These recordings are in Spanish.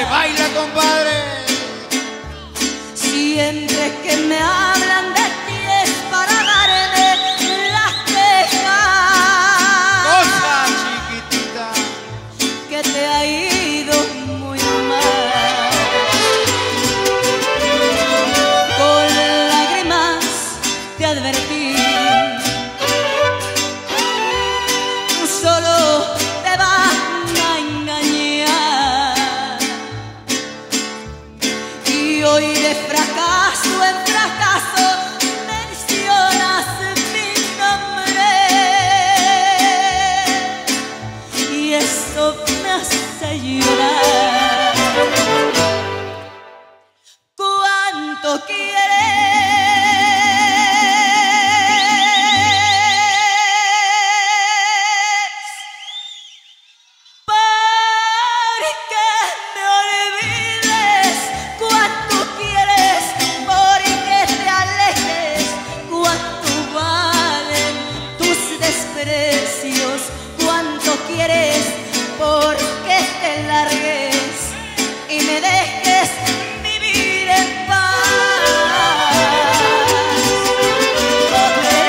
¡Baila, compadre! Siempre que me hablan de ti es para darme las quejas. ¡Cosa, chiquitita! Que te ha ido muy mal. Con lágrimas te advertí. Solo te van a engañar. Y hoy de fracaso en fracaso mencionas mi nombre. Y eso me hace llorar. ¿Cuánto quieres? ¿Cuánto quieres porque te largues y me dejes vivir en paz? Pobre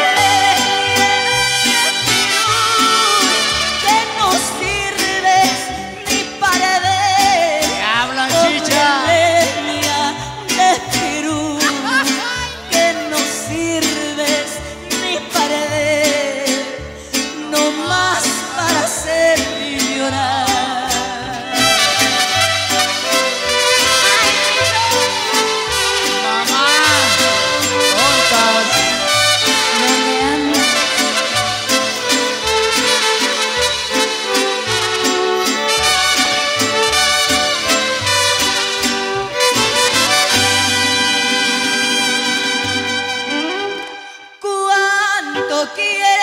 que no sirves ni para ver. ¡Que hablan, chicha! Leña de Perú, que no sirves ni para ver. No más para hacer llorar. ¡Mamá! ¡Tontas! ¿Dónde andas? ¿Cuánto quieres?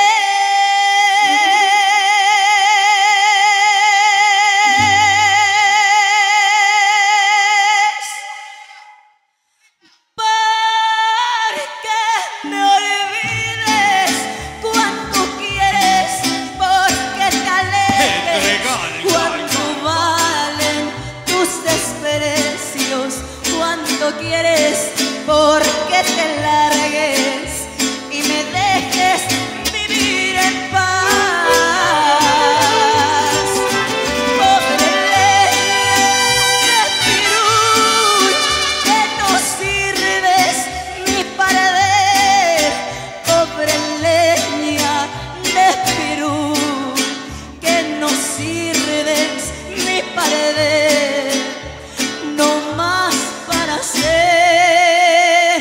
¿Cuánto valen tus desprecios? ¿Cuánto quieres porque te largues y me dejes vivir en paz? Pobre leña de Perú, que no sirves ni para ver. Pobre leña de Perú, que no sirves ni para ver, no más para hacer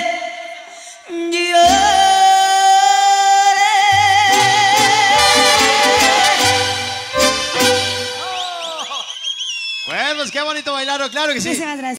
Bueno, pues qué bonito bailaron, claro que sí. Muchísimas gracias.